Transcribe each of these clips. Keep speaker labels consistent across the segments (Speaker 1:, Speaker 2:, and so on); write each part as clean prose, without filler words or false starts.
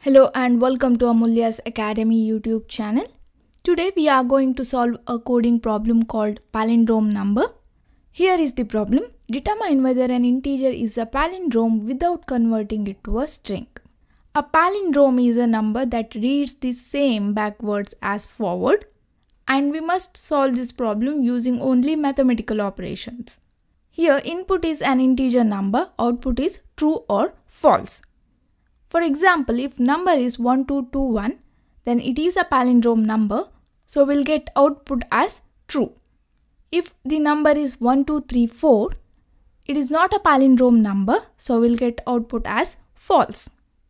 Speaker 1: Hello and welcome to Amulya's Academy YouTube channel. Today we are going to solve a coding problem called palindrome number. Here is the problem. Determine whether an integer is a palindrome without converting it to a string. A palindrome is a number that reads the same backwards as forward, and we must solve this problem using only mathematical operations. Here input is an integer number, output is true or false. For example, if number is 1221, then it is a palindrome number, so we'll get output as true. If the number is 1234, it is not a palindrome number, so we'll get output as false.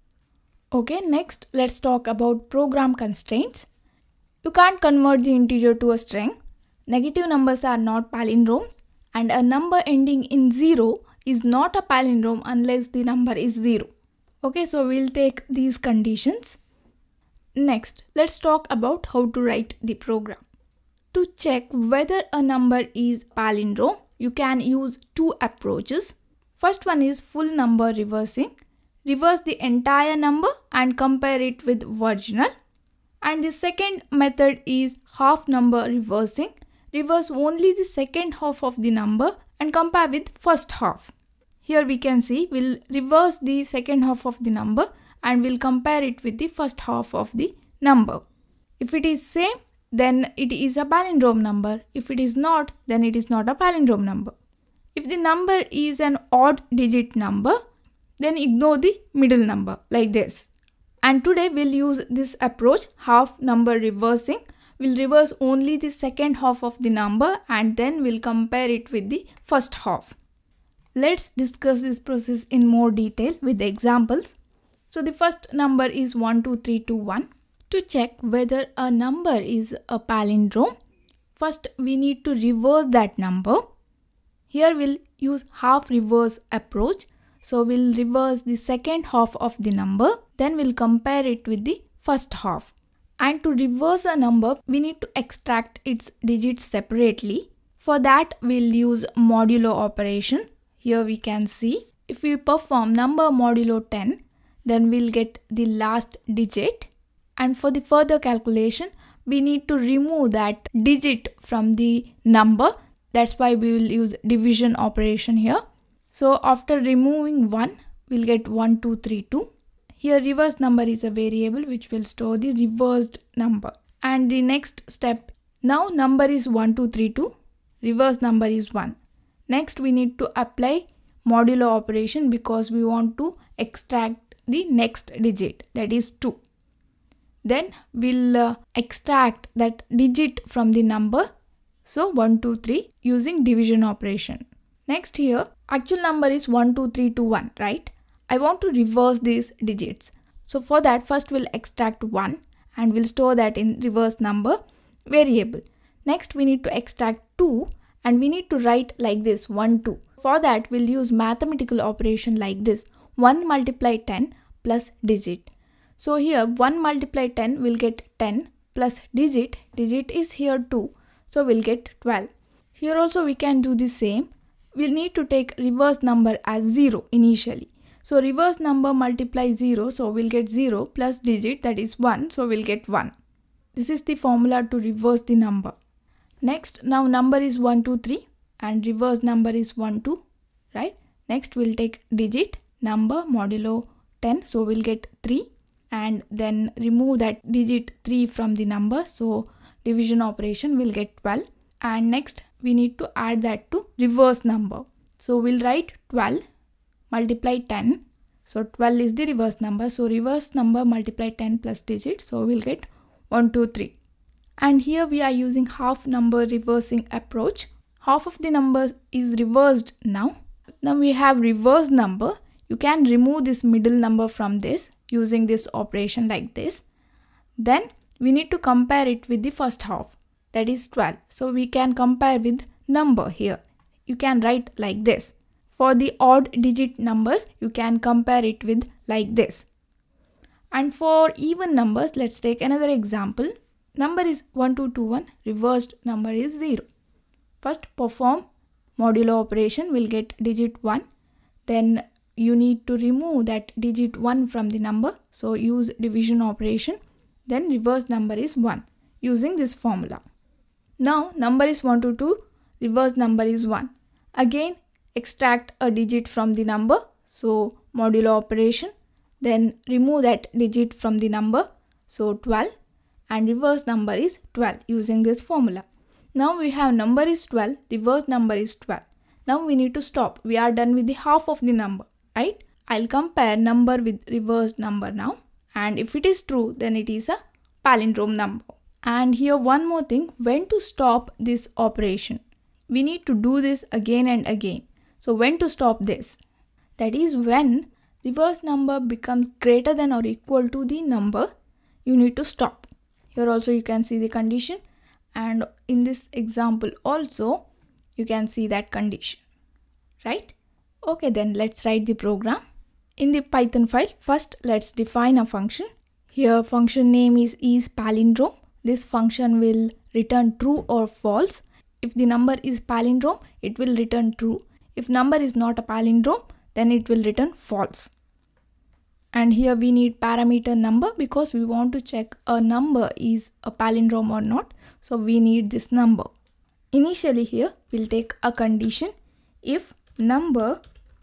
Speaker 1: Okay, next let's talk about program constraints. You can't convert the integer to a string. Negative numbers are not palindromes, and a number ending in 0 is not a palindrome unless the number is 0. Okay, so we'll take these conditions. Next, let's talk about how to write the program. To check whether a number is palindrome, you can use two approaches. First one is full number reversing. Reverse the entire number and compare it with original. And the second method is half number reversing. Reverse only the second half of the number and compare with first half. Here we can see we'll reverse the second half of the number and we'll compare it with the first half of the number. If it is same, then it is a palindrome number. If it is not, then it is not a palindrome number. If the number is an odd digit number, then ignore the middle number like this. And today we'll use this approach, half number reversing. We'll reverse only the second half of the number and then we'll compare it with the first half. Let's discuss this process in more detail with the examples. So the first number is 12321. To check whether a number is a palindrome, first we need to reverse that number. Here we'll use half reverse approach. So we'll reverse the second half of the number, then we'll compare it with the first half. And to reverse a number, we need to extract its digits separately. For that, we'll use modulo operation. Here we can see if we perform number modulo 10, then we'll get the last digit. And for the further calculation, we need to remove that digit from the number. That's why we will use division operation here. So after removing 1, we'll get 1232. Here reverse number is a variable which will store the reversed number. And the next step, now number is 1232, reverse number is 1. Next we need to apply modulo operation because we want to extract the next digit, that is 2. Then we'll extract that digit from the number, so 123 using division operation. Next here, actual number is 12321, right? I want to reverse these digits. So for that, first we'll extract 1 and we'll store that in reverse number variable. Next we need to extract 2 and we need to write like this 1, 2. For that, we'll use mathematical operation like this 1 multiply 10 plus digit. So here 1 multiply 10 will get 10 plus digit is here 2, so we'll get 12. Here also we can do the same. We'll need to take reverse number as 0 initially. So reverse number multiply 0, so we'll get 0 plus digit, that is 1, so we'll get 1. This is the formula to reverse the number. Next, now number is 123 and reverse number is 12, right? Next we'll take digit, number modulo 10, so we'll get 3 and then remove that digit 3 from the number, so division operation will get 12. And next we need to add that to reverse number. So we'll write 12 multiply 10. So 12 is the reverse number. So reverse number multiply 10 plus digit. So we'll get 123. And here we are using half number reversing approach. Half of the number is reversed now. Now we have reverse number. You can remove this middle number from this using this operation like this. Then we need to compare it with the first half, that is 12. So we can compare with number here. You can write like this. For the odd digit numbers, you can compare it with like this. And for even numbers, let's take another example. Number is 1221, reversed number is 0. First perform modulo operation, we'll get digit 1. Then you need to remove that digit 1 from the number. So use division operation. Then reverse number is 1 using this formula. Now number is 122, reverse number is 1. Again extract a digit from the number. So modulo operation. Then remove that digit from the number. So 12 and reverse number is 12 using this formula. Now we have number is 12, reverse number is 12. Now we need to stop. We are done with the half of the number, right? I'll compare number with reverse number now. And if it is true, then it is a palindrome number. And here one more thing, when to stop this operation? We need to do this again and again. So when to stop this? That is when reverse number becomes greater than or equal to the number, you need to stop. Here also you can see the condition. And in this example also, you can see that condition, right? Okay, then let's write the program. In the Python file, first let's define a function. Here function name is palindrome. This function will return true or false. If the number is palindrome, it will return true. If number is not a palindrome, then it will return false. And here we need parameter number because we want to check a number is a palindrome or not. So we need this number. Initially here we'll take a condition if number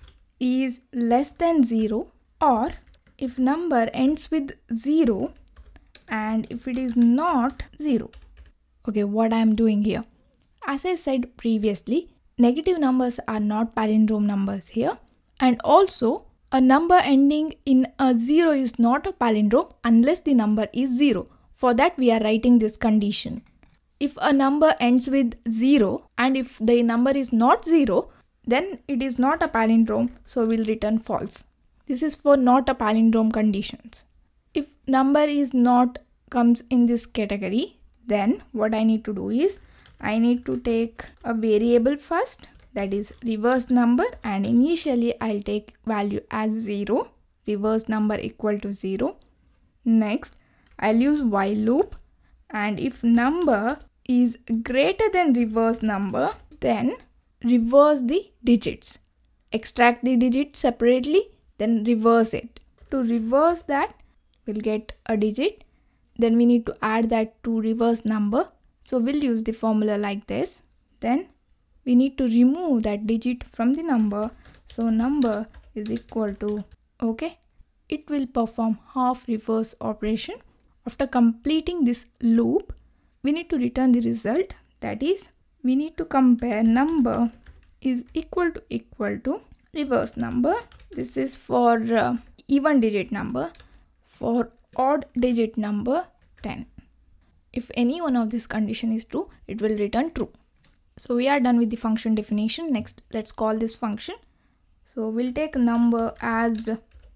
Speaker 1: is less than 0 or if number ends with 0 and if it is not 0. Okay, what I am doing here? As I said previously, negative numbers are not palindrome numbers here, and also a number ending in a 0 is not a palindrome unless the number is 0. For that we are writing this condition. If a number ends with 0 and if the number is not 0, then it is not a palindrome, so we'll return false. This is for not a palindrome conditions. If number is not comes in this category, then what I need to do is I need to take a variable first, that is reverse number, and initially I'll take value as 0, reverse number equal to 0. Next I'll use while loop, and if number is greater than reverse number, then reverse the digits. Extract the digit separately, then reverse it. To reverse that, we'll get a digit. Then we need to add that to reverse number. So we'll use the formula like this. Then we need to remove that digit from the number. So number is equal to, okay, it will perform half reverse operation. After completing this loop, we need to return the result. That is, we need to compare number is equal to reverse number. This is for even digit number. For odd digit number 10. If any one of this condition is true, it will return true. So we are done with the function definition. Next, let's call this function. So we'll take number as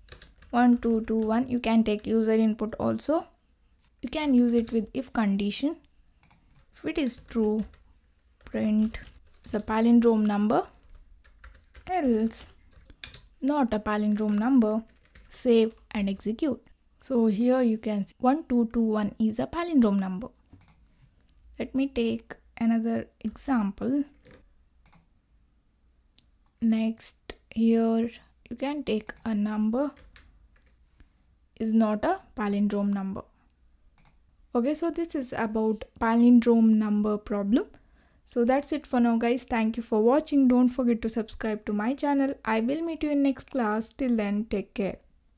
Speaker 1: 1221. You can take user input also. You can use it with if condition. If it is true, print is a palindrome number. Else not a palindrome number, save and execute. So here you can see 1221 is a palindrome number. Let me take another example. Next, here you can take a number is not a palindrome number. Okay, so this is about palindrome number problem. So that's it for now, guys. Thank you for watching. Don't forget to subscribe to my channel. I will meet you in next class. Till then, take care.